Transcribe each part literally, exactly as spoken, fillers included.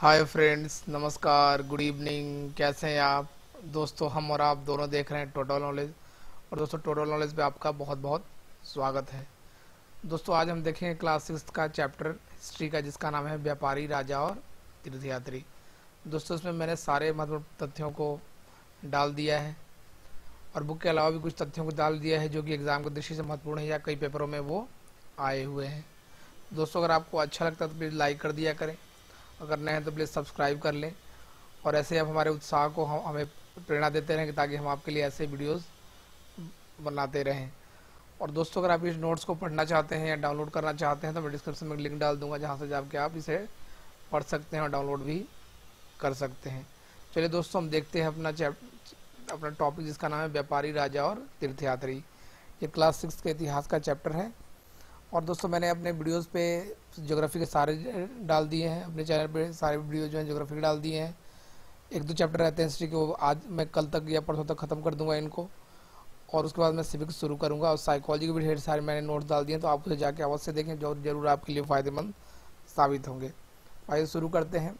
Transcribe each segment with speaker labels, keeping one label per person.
Speaker 1: हाय friends, नमस्कार, good evening. कैसे हैं आप दोस्तों? हम और आप दोनों देख रहे हैं टोटल नॉलेज। और दोस्तों, टोटल नॉलेज पे आपका बहुत बहुत स्वागत है। दोस्तों, आज हम देखेंगे क्लास सिक्स का चैप्टर हिस्ट्री का, जिसका नाम है व्यापारी, राजा और तीर्थयात्री। दोस्तों, इसमें मैंने सारे महत्वपूर्ण तथ्यों को डाल दिया है और बुक के अलावा भी कुछ तथ्यों को डाल दिया है जो कि एग्जाम की दृष्टि से महत्वपूर्ण है या कई पेपरों में वो आए हुए हैं। दोस्तों, अगर आपको अच्छा लगता है तो प्लीज़ लाइक कर दिया करें, अगर नए हैं तो प्लीज़ सब्सक्राइब कर लें। और ऐसे आप हमारे उत्साह को हम हमें प्रेरणा देते रहें ताकि हम आपके लिए ऐसे वीडियोस बनाते रहें। और दोस्तों, अगर आप इस नोट्स को पढ़ना चाहते हैं या डाउनलोड करना चाहते हैं तो मैं डिस्क्रिप्शन में लिंक डाल दूंगा, जहां से जाके आप इसे पढ़ सकते हैं और डाउनलोड भी कर सकते हैं। चलिए दोस्तों, हम देखते हैं अपना चैप अपना टॉपिक, जिसका नाम है व्यापारी, राजा और तीर्थयात्री। ये क्लास सिक्स के इतिहास का चैप्टर है। और दोस्तों, मैंने अपने वीडियोस पे ज्योग्राफी के सारे डाल दिए हैं, अपने चैनल पे सारे वीडियो जो हैं ज्योग्राफी के डाल दिए हैं। एक दो चैप्टर रहते हैं हिस्ट्री के, वो आज मैं कल तक या परसों तक ख़त्म कर दूंगा इनको, और उसके बाद मैं सिविक्स शुरू करूंगा। और साइकोलॉजी के भी ढेर सारे मैंने नोट्स डाल दिए हैं, तो आप उसे जाके अवश्य देखें, जो जरूर आपके लिए फ़ायदेमंद साबित होंगे। आइए शुरू करते हैं।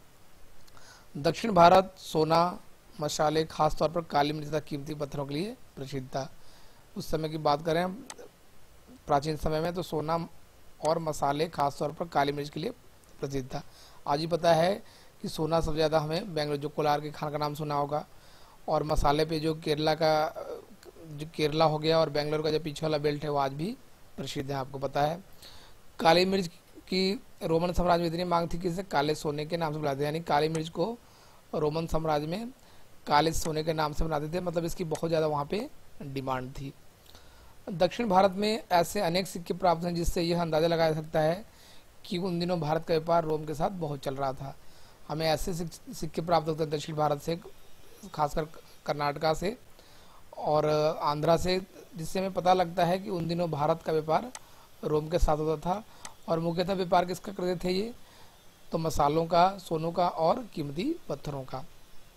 Speaker 1: दक्षिण भारत सोना, मसाले, खासतौर पर काली मिर्च तथा कीमती पत्थरों के लिए प्रसिद्ध था। उस समय की बात करें प्राचीन समय में, तो सोना और मसाले खासतौर पर काली मिर्च के लिए प्रसिद्ध था। आज ही पता है कि सोना सबसे ज़्यादा हमें बेंगलोर, जो कोलार के खान का नाम सुना होगा, और मसाले पे जो केरला का जो केरला हो गया, और बेंगलोर का जो पीछे वाला बेल्ट है वो आज भी प्रसिद्ध है, आपको पता है। काली मिर्च की रोमन साम्राज्य में इतनी मांग थी कि इसे काले सोने के नाम से बुलाते थे, यानी काली मिर्च को रोमन साम्राज्य में काले सोने के नाम से बनाते थे, मतलब इसकी बहुत ज़्यादा वहाँ पे डिमांड थी। दक्षिण भारत में ऐसे अनेक सिक्के प्राप्त हैं जिससे यह अंदाज़ा लगाया जा सकता है कि उन दिनों भारत का व्यापार रोम के साथ बहुत चल रहा था। हमें ऐसे सिक्के प्राप्त होते हैं दक्षिण भारत से, खासकर कर्नाटका से और आंध्रा से, जिससे हमें पता लगता है कि उन दिनों भारत का व्यापार रोम के साथ होता था। और मुख्यतः व्यापार किसका करते थे ये? तो मसालों का, सोनों का और कीमती पत्थरों का।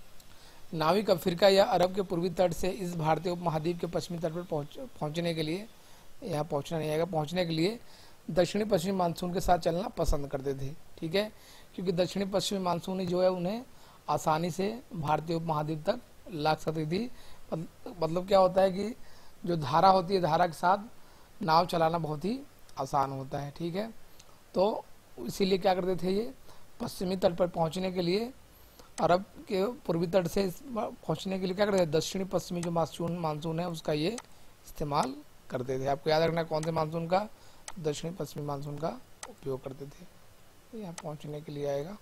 Speaker 1: नाविक अफ्रीका या अरब के पूर्वी तट से इस भारतीय उपमहाद्वीप के पश्चिमी तट पर पहुंच पहुंचने के लिए, यहाँ पहुंचना नहीं आएगा, पहुंचने के लिए दक्षिणी पश्चिमी मानसून के साथ चलना पसंद करते थे। ठीक है, क्योंकि दक्षिणी पश्चिमी मानसून जो है उन्हें आसानी से भारतीय उपमहाद्वीप तक ला सकती थी। मतलब क्या होता है कि जो धारा होती है, धारा के साथ नाव चलाना बहुत ही आसान होता है। ठीक है, तो इसीलिए क्या करते थे ये, पश्चिमी तट पर पहुँचने के लिए, अरब के पूर्वी तट से पहुंचने के लिए क्या करते थे, दक्षिणी पश्चिमी जो मानसून मानसून है उसका ये इस्तेमाल करते थे। आपको याद रखना है कौन से मानसून का? दक्षिणी पश्चिमी मानसून का उपयोग करते थे। यहाँ पहुंचने के लिए आएगा।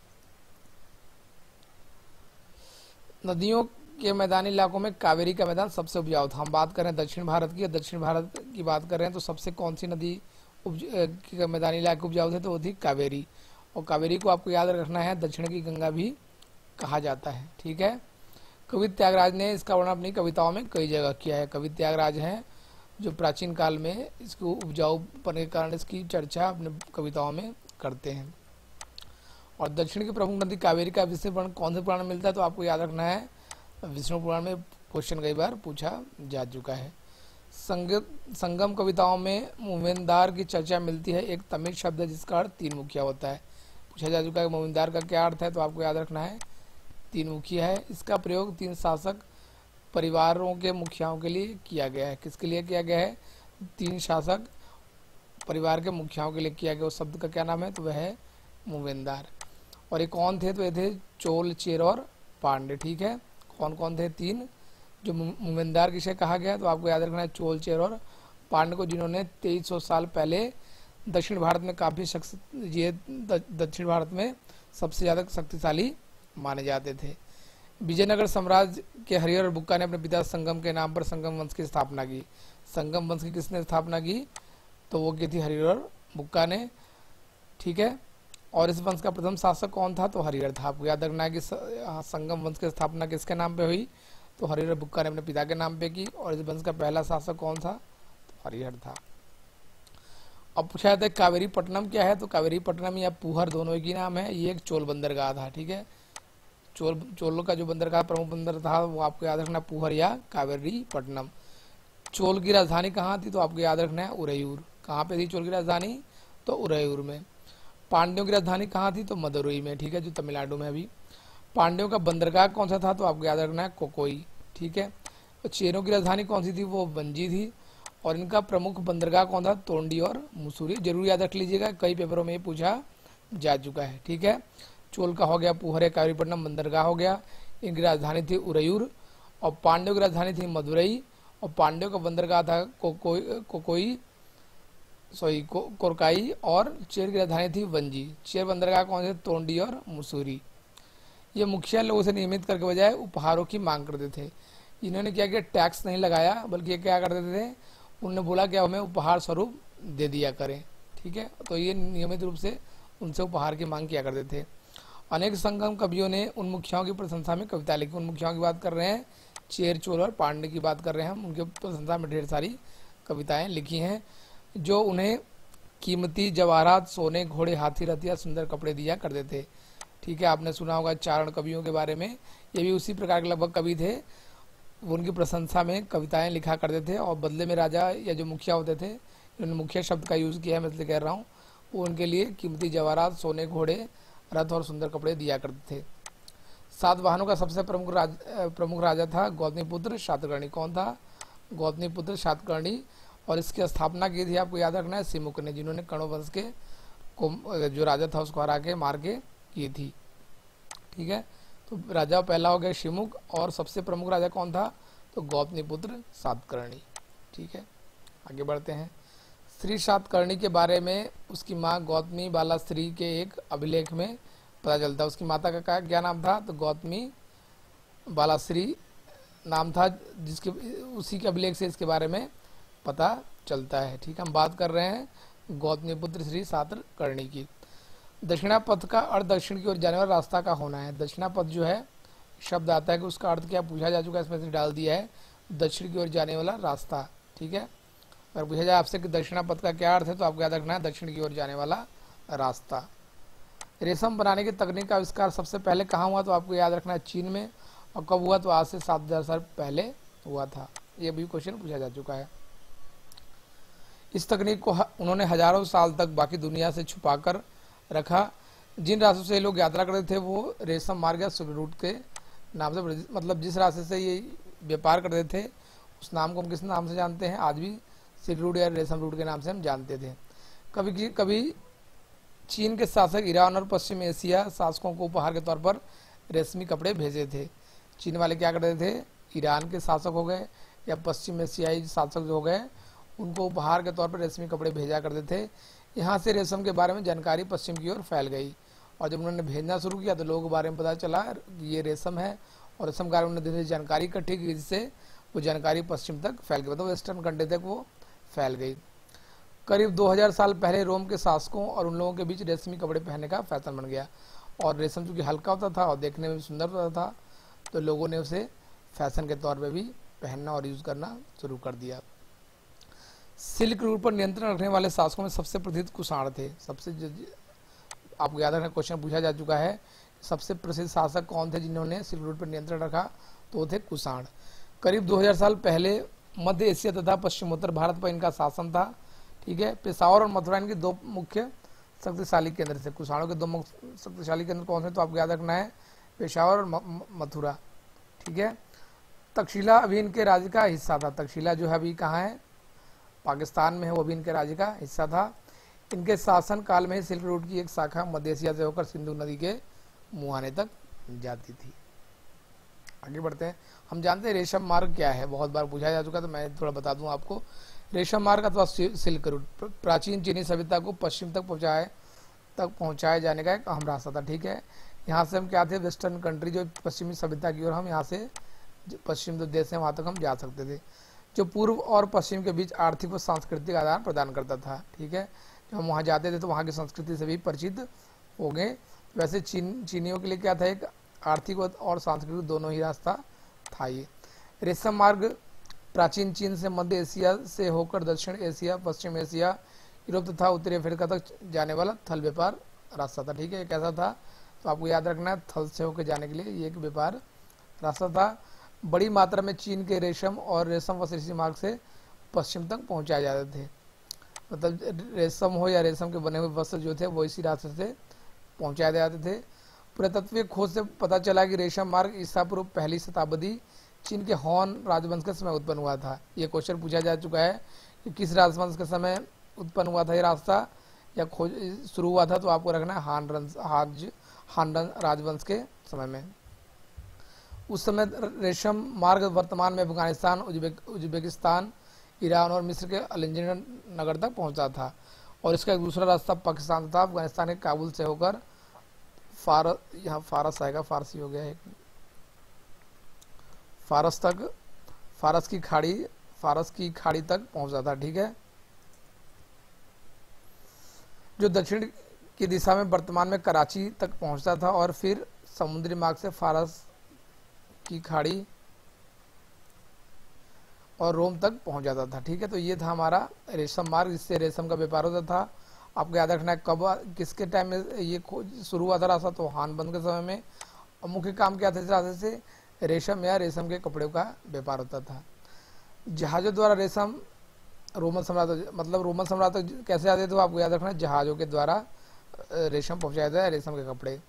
Speaker 1: नदियों के मैदानी इलाकों में कावेरी का मैदान सबसे उपजाऊ था। हम बात करें दक्षिण भारत की, दक्षिण भारत की बात कर रहे हैं तो सबसे कौन सी नदी उपज मैदानी इलाके उपजाऊ थे? तो वो थी कावेरी। और कावेरी को आपको याद रखना है दक्षिण की गंगा भी कहा जाता है। ठीक है, कवि त्यागराज ने इसका वर्णन अपनी कविताओं में कई जगह किया है। कवि त्यागराज हैं जो प्राचीन काल में इसको उपजाऊ होने के कारण इसकी चर्चा अपने कविताओं में करते हैं। और दक्षिण की प्रमुख नदी कावेरी का विष्णु पुराण कौन से पुराण में मिलता है? तो आपको याद रखना है विष्णु पुराण में। क्वेश्चन कई बार पूछा जा चुका है। संग संगम कविताओं में मोमिनदार की चर्चा मिलती है, एक तमिल शब्द है जिसका अर्थ तीन मुखिया होता है। पूछा जा चुका है मोमिनदार का क्या अर्थ है? तो आपको याद रखना है तीन मुखिया है। इसका प्रयोग तीन शासक परिवारों के मुखियाओं के लिए किया गया है। किसके लिए किया गया है? तीन शासक परिवार के मुखियाओं के लिए किया गया। उस शब्द का क्या नाम है? तो वह है मोमिनदार। और ये कौन थे? तो ये थे चोल, चेर और पांडे। ठीक है, कौन कौन थे? तीन। जो मोमिनदार किसे कहा गया? तो आपको याद रखना है चोल, चेर और पांडे को, जिन्होंने तेईस सौ साल पहले दक्षिण भारत में काफ़ी शख्स ये दक्षिण भारत में सबसे ज़्यादा शक्तिशाली माने जाते थे। विजयनगर साम्राज्य के हरिहर और बुक्का ने अपने पिता संगम के नाम पर संगम वंश की स्थापना की। संगम वंश की किसने स्थापना की? तो वो की थी हरिहर और बुक्का ने। ठीक है, और इस वंश का प्रथम शासक कौन था? तो हरिहर था। आपको याद रखना है कि संगम वंश की स्थापना किसके नाम पे हुई? तो हरिहर बुक्का ने अपने पिता के नाम पे की। और इस वंश का पहला शासक कौन था? तो हरिहर था। अब पूछा जाता है कावेरी पट्टनम क्या है? तो कावेरी पट्टनम या पुहर दोनों एक ही नाम है। ये एक चोल बंदरगाह था। ठीक है, चोल चोलों का जो बंदरगाह प्रमुख बंदर था वो आपको याद रखना पुहर या कावेरी पट्टनम। चोल की राजधानी कहाँ थी? तो आपको याद रखना है उरैयूर। कहाँ पे थी चोल की राजधानी? तो उरैयूर में। पांड्यों की राजधानी कहाँ थी? तो मदुरई में, ठीक है, जो तमिलनाडु में अभी। पांड्यों का बंदरगाह कौन सा था? तो आपको याद रखना है कोकोई, ठीक है। और चेरों की राजधानी कौन सी थी? वो वंजी थी। और इनका प्रमुख बंदरगाह कौन था? तोंडी और मुसूरी। जरूर याद रख लीजिएगा, कई पेपरों में ये पूछा जा चुका है, ठीक है। चोल का हो गया पुहरे कारीपट्टनम बंदरगाह हो गया। इनकी राजधानी थी उरयूर। और पांड्यों की राजधानी थी मदुरई। और पांड्यों का बंदरगाह था कोकोई कोकोई सॉरी को, कोरकाई। और चेर की राजधानी थी वंजी। चेर बंदरगाह कौन से? तोंडी और मुसूरी। ये मुखिया लोगों से नियमित करके बजाय उपहारों की मांग करते थे। इन्होंने क्या किया? टैक्स नहीं लगाया, बल्कि ये क्या करते थे? उन्होंने बोला कि हमें उपहार स्वरूप दे दिया करें, ठीक है। तो ये नियमित रूप से उनसे उपहार की मांग किया करते थे। अनेक संगम कवियों ने उन मुखियाओं की प्रशंसा में कविता लिखी। उन मुखियाओं की बात कर रहे हैं, चेर, चोल और पांडे की बात कर रहे हैं हम। उनके प्रशंसा में ढेर सारी कविताएं लिखी हैं, जो उन्हें कीमती जवाहरात, सोने, घोड़े, हाथी, रथ या सुंदर कपड़े दिया करते थे, ठीक है। आपने सुना होगा चारण कवियों के बारे में, ये भी उसी प्रकार के लगभग कवि थे। वो उनकी प्रशंसा में कविताएं लिखा करते थे। और बदले में राजा या जो मुखिया होते थे, इन्होंने मुखिया शब्द का यूज़ किया है, मैं इसलिए कह रहा हूँ, वो उनके लिए कीमती जवाहरात, सोने, घोड़े, रथ और सुंदर कपड़े दिया करते थे। सातवाहनों का सबसे प्रमुख राज प्रमुख राजा था गौतमीपुत्र सातकर्णी। कौन था? गौतमीपुत्र सातकर्णी। और इसकी स्थापना की थी, आपको याद रखना है, सिमुक ने, जिन्होंने कण्व वंश के को जो राजा था उसको हरा के मार के की थी, ठीक है। तो राजा पहला हो गया शिमुक। और सबसे प्रमुख राजा कौन था? तो गौतमीपुत्र सातकर्णी, ठीक है। आगे बढ़ते हैं। श्री सातकर्णी के बारे में उसकी माँ गौतमी बाला श्री के एक अभिलेख में पता चलता है। उसकी माता का क्या नाम था? तो गौतमी बाला श्री नाम था, जिसके उसी के अभिलेख से इसके बारे में पता चलता है, ठीक है। हम बात कर रहे हैं गौतमीपुत्र श्री सातकर्णी की। दक्षिणापथ का अर्थ दक्षिण की ओर जाने वाला रास्ता का होना है। दक्षिणापथ जो है शब्द आता है कि उसका अर्थ क्या पूछा जा चुका है, इसमें से डाल दिया है दक्षिण की ओर जाने वाला रास्ता, ठीक है। अगर पूछा जाए आपसे कि दक्षिणापथ का क्या अर्थ है, तो आपको याद रखना है दक्षिण की ओर जाने वाला रास्ता। रेशम बनाने की तकनीक का आविष्कार सबसे पहले कहाँ हुआ? तो आपको याद रखना है चीन में। और कब हुआ? तो आज से सात हजार साल पहले हुआ था। ये भी क्वेश्चन पूछा जा चुका है। इस तकनीक को उन्होंने हजारों साल तक बाकी दुनिया से छुपाकर रखा। जिन रास्तों से लोग यात्रा करते थे वो रेशम मार्ग या सिल्क रूट के नाम से, मतलब जिस रास्ते से ये व्यापार करते थे उस नाम को हम किस नाम से जानते हैं? आज भी सिल्क रूट या रेशम रूट के नाम से हम जानते थे। कभी कभी चीन के शासक ईरान और पश्चिम एशिया शासकों को उपहार के तौर पर रेशमी कपड़े भेजे थे। चीन वाले क्या करते थे? ईरान के शासक हो गए या पश्चिम एशियाई शासक जो हो गए, उनको उपहार के तौर पर रेशमी कपड़े भेजा करते थे। यहाँ से रेशम के बारे में जानकारी पश्चिम की ओर फैल गई। और जब उन्होंने भेजना शुरू किया तो लोगों के बारे में पता चला ये रेशम है। और रेशम के बारे में उन्होंने जानकारी इकट्ठी की, जिससे वो जानकारी पश्चिम तक फैल गई, मतलब वेस्टर्न कंट्री तक वो फैल गई। करीब दो हज़ार साल पहले रोम के शासकों और उन लोगों के बीच रेशमी कपड़े पहनने का फैशन बन गया। और रेशम चूँकि हल्का होता था और देखने में भी सुंदर होता था, तो लोगों ने उसे फैशन के तौर पर भी पहनना और यूज़ करना शुरू कर दिया। सिल्क रूट पर नियंत्रण रखने वाले शासकों में सबसे प्रसिद्ध कुषाण थे। सबसे आपको याद रखना, क्वेश्चन पूछा जा चुका है, सबसे प्रसिद्ध शासक कौन थे जिन्होंने सिल्क रूट पर नियंत्रण रखा? तो वो थे कुषाण। करीब दो हज़ार साल पहले मध्य एशिया तथा पश्चिमोत्तर भारत पर इनका शासन था, ठीक है। पेशावर और मथुरा इनके दो मुख्य शक्तिशाली केंद्र थे। कुषाणों के दो मुख्य शक्तिशाली केंद्र कौन से? तो आपको याद रखना है पेशावर और मथुरा, ठीक है। तक्षशिला अभी इनके राज्य का हिस्सा था। तक्षशिला जो है अभी कहाँ है? पाकिस्तान में है, वो भी इनके राज्य का हिस्सा था। इनके शासन काल में सिल्क रूट की एक शाखा मध्य एशिया से होकर सिंधु नदी के मुहाने तक जाती थी। आगे बढ़ते हैं। हम जानते हैं रेशम मार्ग क्या है, बहुत बार पूछा जा चुका, तो मैं थोड़ा बता दूं आपको। रेशम मार्ग अथवा सिल्क रूट प्राचीन चीनी सभ्यता को पश्चिम तक पहुंचाए तक पहुंचाए जाने का एक अहम रास्ता था, ठीक है। यहाँ से हम क्या थे? वेस्टर्न कंट्री, जो पश्चिमी सभ्यता की ओर, हम यहाँ से पश्चिम जो देश है वहाँ तक हम जा सकते थे, जो पूर्व और पश्चिम के बीच आर्थिक व सांस्कृतिक आदान प्रदान करता था, ठीक है। जब हम वहाँ जाते थे तो वहाँ की संस्कृति से भी परिचित हो गए। वैसे चीन चीनियों के लिए क्या था? एक आर्थिक और सांस्कृतिक दोनों ही रास्ता था ये। रेशम मार्ग प्राचीन चीन से मध्य एशिया से होकर दक्षिण एशिया, पश्चिम एशिया, यूरोप तथा उत्तरी अफ्रीका तक जाने वाला थल व्यापार रास्ता था, ठीक है। कैसा था? तो आपको याद रखना है, थल से होकर जाने के लिए ये एक व्यापार रास्ता था। बड़ी मात्रा में चीन के रेशम और रेशम व कृषि मार्ग से पश्चिम तक पहुंचाए जाते थे। मतलब रेशम हो या रेशम के बने हुए वस्त्र जो थे वो इसी रास्ते से पहुंचाए जाते थे। पुरातत्वीय खोज से पता चला कि रेशम मार्ग ईसा पूर्व पहली शताब्दी चीन के हॉन राजवंश के समय उत्पन्न हुआ था। ये क्वेश्चन पूछा जा चुका है कि किस राजवंश के समय उत्पन्न हुआ था ये रास्ता या खोज शुरू हुआ था, तो आपको रखना है हान हाज हान राजवंश के समय में। उस समय रेशम मार्ग वर्तमान में अफगानिस्तान, उज्बेक उज्बेकिस्तान, ईरान और मिस्र के अलेक्जेंडर नगर तक पहुंचा था। और इसका एक दूसरा रास्ता पाकिस्तान तथा अफगानिस्तान के काबुल से होकर फारस, यहाँ फारस आएगा, फारसी हो गया है, फारस तक, फारस की खाड़ी फारस की खाड़ी तक पहुंचा था। ठीक है, जो दक्षिण की दिशा में वर्तमान में कराची तक पहुंचता था और फिर समुद्री मार्ग से फारस की खाड़ी और रोम तक पहुंच जाता था। ठीक है, तो ये था हमारा रेशम मार्ग, जिससे रेशम का व्यापार होता था। आपको याद रखना है कब किसके टाइम में ये खोज शुरू हुआ था रास्ता, तो हान बंद के समय में। और मुख्य काम क्या था इस रास्ते से, रेशम या रेशम के कपड़े का व्यापार होता था। जहाज़ों द्वारा रेशम रोमन सम्राट, मतलब रोमन सम्राट तक कैसे आते थे, तो आपको याद रखना है जहाज़ों के द्वारा रेशम पहुँचाया जाता है, रेशम के कपड़े।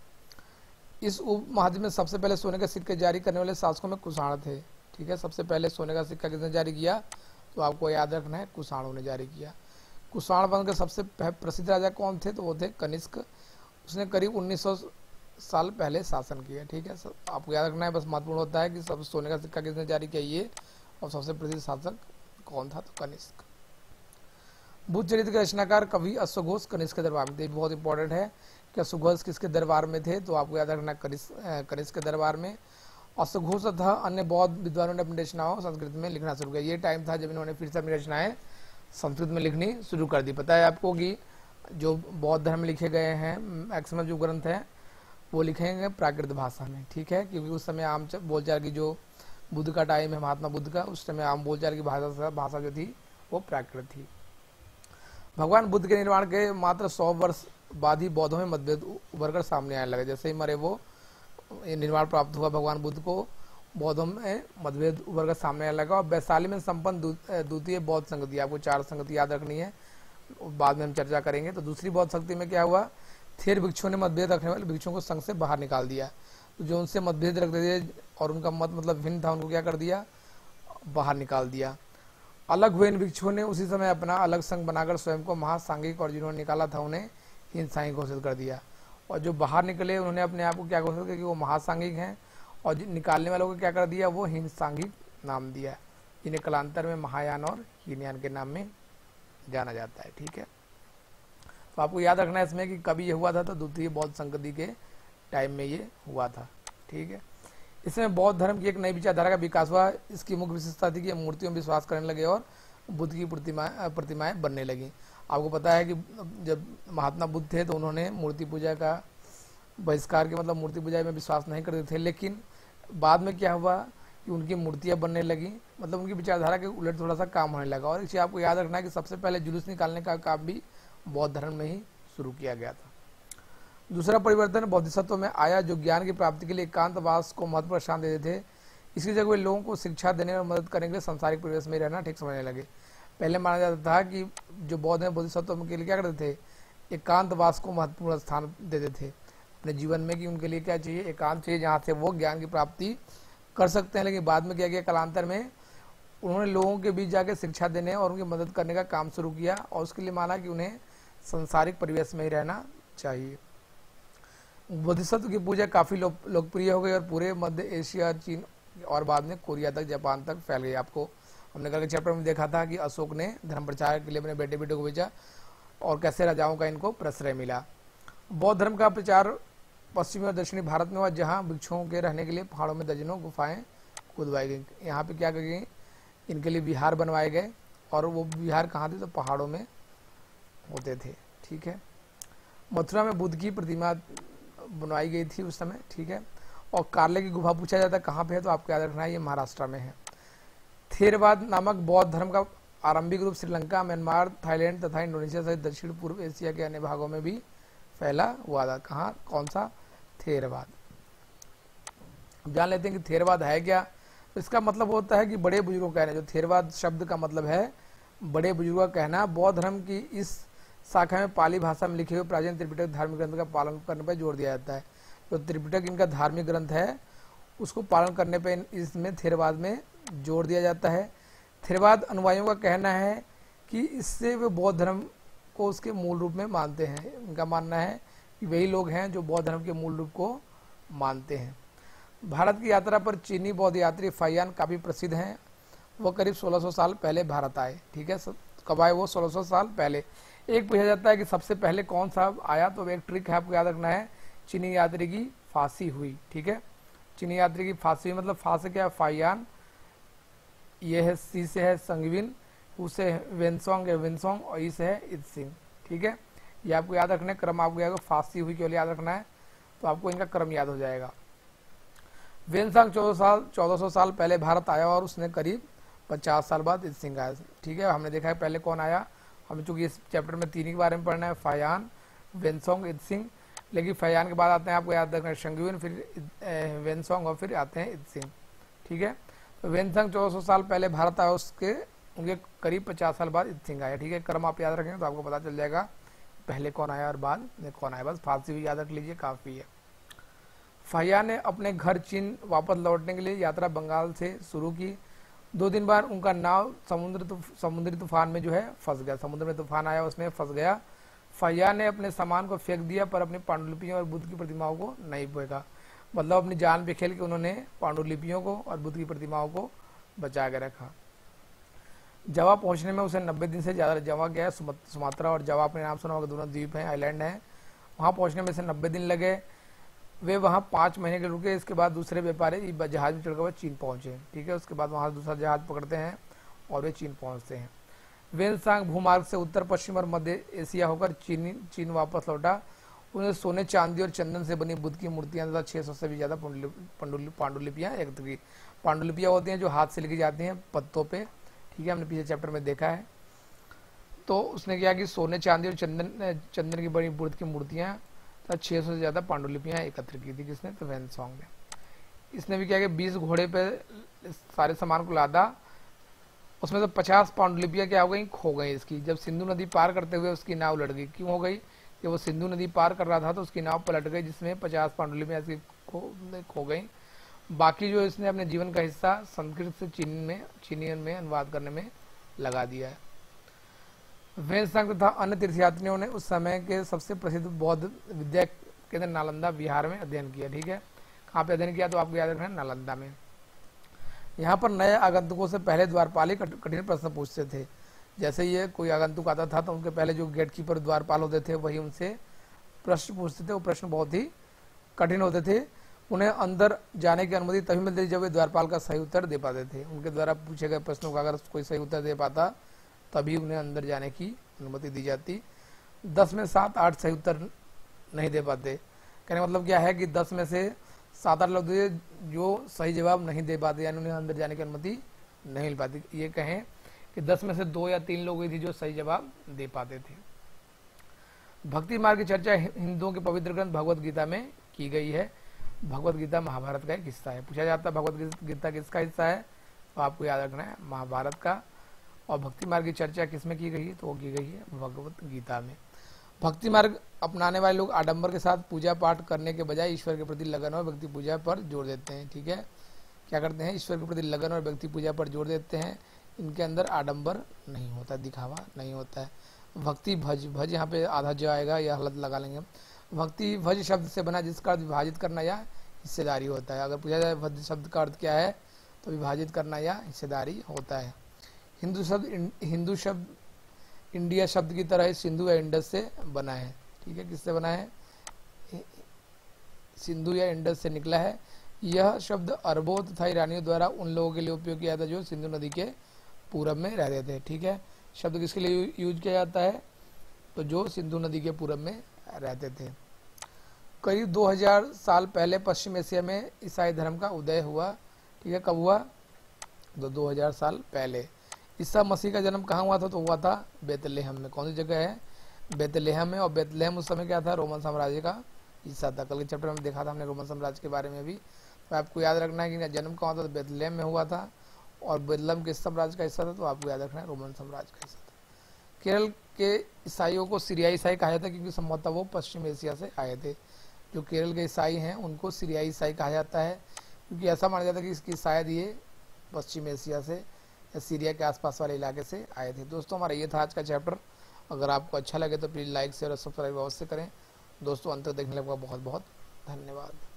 Speaker 1: इस उपमहाद्वीप में सबसे पहले सोने के सिक्के जारी करने वाले शासकों में कुषाण थे। ठीक है, सबसे पहले सोने का सिक्का किसने जारी किया, तो आपको याद रखना है कुषाणों ने जारी किया। कुषाण वंश के सबसे प्रसिद्ध राजा कौन थे, तो वो थे कनिष्क। उसने करीब उन्नीस सौ साल पहले शासन किया। ठीक है, सब आपको याद रखना है, बस महत्वपूर्ण होता है कि सब सोने का सिक्का किसने जारी किया ये, और सबसे प्रसिद्ध शासक कौन था, तो कनिष्क। बुद्ध चरित्र के रचनाकार कवि अश्वघोष कनिष्क के दरबार में थे। बहुत इंपॉर्टेंट है कि अश्वघोष किसके दरबार में थे, तो आपको याद रखना कनिष्क के दरबार में। अश्वघोष तथा अन्य बौद्ध विद्वानों ने अपनी रचनाओं संस्कृत में लिखना शुरू किया। ये टाइम था जब इन्होंने फिर से अपनी रचनाएं संस्कृत में लिखनी शुरू कर दी। पता है आपको कि जो बौद्ध धर्म लिखे गए हैं, मैक्सिमम जो ग्रंथ हैं वो लिखेंगे प्राकृत भाषा में। ठीक है, क्योंकि उस समय आम बोलचाल की, जो बुद्ध का टाइम है महात्मा बुद्ध का, उस समय आम बोलचाल की भाषा भाषा जो थी वो प्राकृत थी। भगवान बुद्ध के निर्माण के मात्र सौ वर्ष बाद ही बौद्धों में मतभेद उभर कर सामने आने लगे। जैसे ही मरे वो निर्माण प्राप्त हुआ भगवान बुद्ध को, बौद्धों में मतभेद उभर कर सामने आने लगा। और वैशाली में संपन्न द्वितीय बौद्ध संगति, आपको चार संगति याद रखनी है, बाद में हम चर्चा करेंगे। तो दूसरी बौद्ध संगति में क्या हुआ, थेर भिक्षुओं ने मतभेद रखने वाले भिक्षुओं को संघ से बाहर निकाल दिया। तो जो उनसे मतभेद रखते थे और उनका मत मतलब भिन्न था, उनको क्या कर दिया, बाहर निकाल दिया। अलग हुए इन भिक्षुओं ने उसी समय अपना अलग संघ बनाकर स्वयं को महासांघिक, और जिन्होंने निकाला था उन्हें हिंसांगिक घोषित कर दिया। और जो बाहर निकले उन्होंने अपने आप को क्या घोषित किया कि वो महासांघिक हैं, और निकालने वालों को क्या कर दिया, वो हिंसांघिक नाम दिया, जिन्हें कालांतर में महायान और हीनयान के नाम में जाना जाता है। ठीक है, तो आपको याद रखना है इसमें कि कभी ये हुआ था, तो द्वितीय बौद्ध संगति के टाइम में ये हुआ था। ठीक है, इसमें बौद्ध धर्म की एक नई विचारधारा का विकास हुआ। इसकी मुख्य विशेषता थी कि मूर्तियों में विश्वास करने लगे और बुद्ध की प्रतिमाएं प्रतिमाएं बनने लगी। आपको पता है कि जब महात्मा बुद्ध थे तो उन्होंने मूर्ति पूजा का बहिष्कार के, मतलब मूर्ति पूजा में विश्वास नहीं करते थे, लेकिन बाद में क्या हुआ कि उनकी मूर्तियां बनने लगी, मतलब उनकी विचारधारा के उलट थोड़ा सा काम होने लगा। और इसे आपको याद रखना है कि सबसे पहले जुलूस निकालने का काम भी बौद्ध धर्म में ही शुरू किया गया था। दूसरा परिवर्तन बोधिसत्व में आया, जो ज्ञान की प्राप्ति के लिए एकांतवास को महत्वपूर्ण स्थान देते थे। इसकी जगह वे लोगों को शिक्षा देने में मदद करने के लिए संसारिक परिवेश में रहना ठीक समझने लगे। पहले माना जाता था कि जो बौद्ध हैं बोधिसत्व के लिए क्या करते थे, एकांतवास को महत्वपूर्ण स्थान देते थे अपने जीवन में, कि उनके लिए क्या चाहिए, एकांत चाहिए जहाँ से वो ज्ञान की प्राप्ति कर सकते हैं। लेकिन बाद में क्या किया, कालांतर में उन्होंने लोगों के बीच जाकर शिक्षा देने और उनकी मदद करने का काम शुरू किया, और उसके लिए माना कि उन्हें संसारिक परिवेश में ही रहना चाहिए। बोधिसत्व की पूजा काफ़ी लो, लोकप्रिय हो गई और पूरे मध्य एशिया, चीन और बाद में कोरिया तक, जापान तक फैल गई। आपको हमने कल के चैप्टर में देखा था कि अशोक ने धर्म प्रचार के लिए अपने बेटे बेटे को भेजा और कैसे राजाओं का इनको प्रश्रय मिला। बौद्ध धर्म का प्रचार पश्चिमी और दक्षिणी भारत में हुआ, जहाँ भिक्षुओं के रहने के लिए पहाड़ों में दर्जनों गुफाएं खुदवाई गई। यहाँ पे क्या गई, इनके लिए विहार बनवाए गए, और वो विहार कहाँ थे, तो पहाड़ों में होते थे। ठीक है, मथुरा में बुद्ध की प्रतिमा बनवाई गई थी उस समय। ठीक है, और कार्ले की गुफा पूछा जाता है कहाँ पे है, तो आपको याद रखना है ये महाराष्ट्र में है। थेरवाद नामक बौद्ध धर्म का आरंभिक रूप श्रीलंका, म्यांमार, थाईलैंड तथा इंडोनेशिया सहित दक्षिण पूर्व एशिया के अन्य भागों में भी फैला हुआ था। कहाँ, कौन सा, थेरवाद। जान लेते हैं कि थेरवाद है क्या। तो इसका मतलब होता है कि बड़े बुजुर्गों का, जो थेरवाद शब्द का मतलब है बड़े बुजुर्गों का कहना बौद्ध धर्म की इस शाखा में पाली भाषा में लिखे हुए प्राचीन त्रिपिटक धार्मिक ग्रंथ का पालन करने पर जोर दिया जाता है। जो तो त्रिपिटक इनका धार्मिक ग्रंथ है उसको पालन करने पर इसमें थेरवाद में जोर दिया जाता है। थेरवाद अनुयायियों का कहना है कि इससे वे बौद्ध धर्म को उसके मूल रूप में मानते हैं। इनका मानना है कि वही लोग हैं जो बौद्ध धर्म के मूल रूप को मानते हैं। भारत की यात्रा पर चीनी बौद्ध यात्री फाहियान काफ़ी प्रसिद्ध हैं। वो करीब सोलह सौ साल पहले भारत आए। ठीक है, कब आए वो? सोलह सौ साल पहले। एक पूछा जाता है कि सबसे पहले कौन सा आया, तो एक ट्रिक है आपको याद रखना है, चीनी यात्री की फांसी हुई। ठीक है, चीनी यात्री की फांसी हुई मतलब फांसी क्या है? फाहियान, ये है सी से है संगविन, उसे वेनसोंग है विनसोंग और ई से है इत्सिंग। ठीक है, ये आपको याद रखना है, क्रम आपको याद, फांसी हुई केवल याद रखना है तो आपको इनका क्रम याद हो जाएगा। वेनसोंग चौदह साल चौदह सौ साल पहले भारत आया और उसने करीब पचास साल बाद इत्सिंग आया। ठीक है, हमने देखा है पहले कौन आया, हमें चूंकि इस चैप्टर में तीन के बारे में पढ़ना है, फाहियान, वेनसोंग, इत्सिंग, लेकिन फाहियान के बाद आते हैं आपको याद रखना है संगविन, फिर वेनसोंग और फिर आते हैं इत्सिंग। ठीक है, तो वेनसोंग चौदह सौ साल पहले भारत आया, उसके उनके करीब पचास साल बाद इत्सिंग आया। ठीक है, क्रम आप याद रखेंगे तो आपको पता चल जाएगा पहले कौन आया और बाद में कौन आया। बस फांसी भी याद रख लीजिए, काफ़ी है। फाहियान ने अपने घर चीन वापस लौटने के लिए यात्रा बंगाल से शुरू की। दो दिन बाद उनका नाव समुद्र तुफ, समुद्री तूफान में जो है फंस गया। समुद्र में तूफान आया, उसमें फंस गया। फाहियान ने अपने सामान को फेंक दिया पर अपनी पांडुलिपियों और बुद्ध की प्रतिमाओं को नहीं फेंका। मतलब अपनी जान पे खेल के उन्होंने पांडुलिपियों को और बुद्ध की प्रतिमाओं को बचा के रखा। जावा पहुंचने में उसे नब्बे दिन से ज़्यादा, जावा गया है सुमात्रा और जावा आपने नाम सुना होगा, दोनों द्वीप हैं, आइलैंड हैं। वहाँ पहुंचने में से नब्बे दिन लगे। वे वहाँ पाँच महीने के रुके। इसके बाद दूसरे व्यापारी जहाज में चढ़कर वह चीन पहुँचे। ठीक है, उसके बाद वहाँ दूसरा जहाज पकड़ते हैं और वे चीन पहुँचते हैं। वेनसांग भूमार्ग से उत्तर पश्चिम और मध्य एशिया होकर चीन चीन वापस लौटा। उन्हें सोने, चांदी और चंदन से बनी बुद्ध की मूर्तियाँ तथा छः सौ से भी ज़्यादा पांडुलिपियाँ एकत्र की। पांडुलिपियाँ होती हैं जो हाथ से लिखी जाती हैं पत्तों पे। ठीक है, हमने पिछले चैप्टर में देखा है। तो उसने क्या कि सोने, चांदी और चंदन चंदन की बड़ी बुद्ध की मूर्तियाँ तथा छः सौ से ज़्यादा पांडुलिपियाँ एकत्र की थी। किसने? तो वेनसोंग ने। इसने भी क्या कि बीस घोड़े पे सारे सामान को लादा। उसमें से पचास पांडुलिपियाँ क्या हो गई? खो गई इसकी। जब सिंधु नदी पार करते हुए उसकी नाव लड़ गई। क्यों हो गई? कि वो सिंधु नदी पार कर रहा था तो उसकी नाव पलट गई, जिसमें पचास पांडुलिपियाँ इसकी खो खो गई। बाकी जो इसने अपने जीवन का हिस्सा संस्कृत से चीन में चीनियन में अनुवाद करने में लगा दिया है। वेनसांग तथा अन्य तीर्थयात्रियों ने उस समय के सबसे प्रसिद्ध बौद्ध विद्या केंद्र नालंदा बिहार में अध्ययन किया। ठीक है, कहाँ पे अध्ययन किया? तो आपको याद रखना है, नालंदा में। यहाँ पर नए आगंतुकों से पहले द्वारपाल कठिन प्रश्न पूछते थे। जैसे ये कोई आगंतुक आता था तो उनके पहले जो गेट कीपर द्वारपाल होते थे वही उनसे प्रश्न पूछते थे। वो प्रश्न बहुत ही कठिन होते थे। उन्हें अंदर जाने की अनुमति तभी मिलती थी जब वे द्वारपाल का सही उत्तर दे पाते थे। उनके द्वारा पूछे गए प्रश्नों का अगर कोई सही उत्तर दे पाता तभी उन्हें अंदर जाने की अनुमति दी जाती। दस में सात आठ सही उत्तर नहीं दे पाते। कहने मतलब क्या है कि दस में से सात आठ लोग जो सही जवाब नहीं दे पाते, यानी उन्हें अंदर जाने की अनुमति नहीं मिल पाती। ये कहें कि दस में से दो या तीन लोग ही थी जो सही जवाब दे पाते थे। भक्ति मार्ग की चर्चा हिंदुओं के पवित्र ग्रंथ भगवत गीता में की गई है। भगवत गीता महाभारत का एक हिस्सा है। पूछा जाता है भगवत गीता किसका हिस्सा है, तो आपको याद रखना है महाभारत का। और भक्ति मार्ग की चर्चा किसमें की गई है, तो वो की गई है भगवत गीता में। भक्ति मार्ग अपनाने वाले लोग आडंबर के साथ पूजा पाठ करने के बजाय ईश्वर के प्रति लगन और व्यक्ति पूजा पर जोर देते हैं। ठीक है, क्या करते हैं? ईश्वर के प्रति लगन और व्यक्ति पूजा पर जोर देते हैं। इनके अंदर आडंबर नहीं होता, दिखावा नहीं होता है। भक्ति भज, भज यहाँ पे आधा जो आएगा या हलत लगा लेंगे। भक्ति भज शब्द से बना जिसका अर्थ विभाजित करना या हिस्सेदारी होता है। अगर पूछा जाए भज शब्द का अर्थ क्या है, तो विभाजित करना या हिस्सेदारी होता है। हिंदू शब्द हिंदू शब्द इंडिया शब्द की तरह सिंधु या इंडस से बना है। ठीक है, किससे बना है? सिंधु या इंडस से निकला है। यह शब्द अरबों तथा ईरानियों द्वारा उन लोगों के लिए उपयोग किया था जो सिंधु नदी के पूरब में रहते थे। ठीक है, शब्द किसके लिए यूज किया जाता है, तो जो सिंधु नदी के पूरब में रहते थे। करीब दो हज़ार साल पहले पश्चिम एशिया में ईसाई धर्म का उदय हुआ। ठीक है, कब हुआ? तो दो हज़ार साल पहले। ईसा मसीह का जन्म कहाँ हुआ था, तो हुआ था बेतलेहम में। कौन सी जगह है? बेतलेहम में। और बेतलेहम उस समय क्या था? रोमन साम्राज्य का हिस्सा था। कल के चैप्टर में देखा था हमने रोमन साम्राज्य के बारे में भी। तो आपको याद रखना है कि जन्म कहाँ था, तो बेतलेहम में हुआ था। और बेल्लम किस साम्राज्य का हिस्सा था, तो आपको याद रखना है रोमन साम्राज्य का हिस्सा था। केरल के ईसाइयों को सीरियाई ईसाई कहा जाता है क्योंकि संभवतः वो पश्चिम एशिया से आए थे। जो केरल के ईसाई हैं उनको सीरियाई ईसाई कहा जाता है क्योंकि ऐसा माना जाता है कि इसकी शायद ये पश्चिम एशिया से या सीरिया के आसपास वाले इलाके से आए थे। दोस्तों हमारा ये था आज का चैप्टर। अगर आपको अच्छा लगे तो प्लीज़ लाइक शेयर और सब्सक्राइब अवश्य करें। दोस्तों अंत तक देखने के लिए आपका बहुत बहुत धन्यवाद।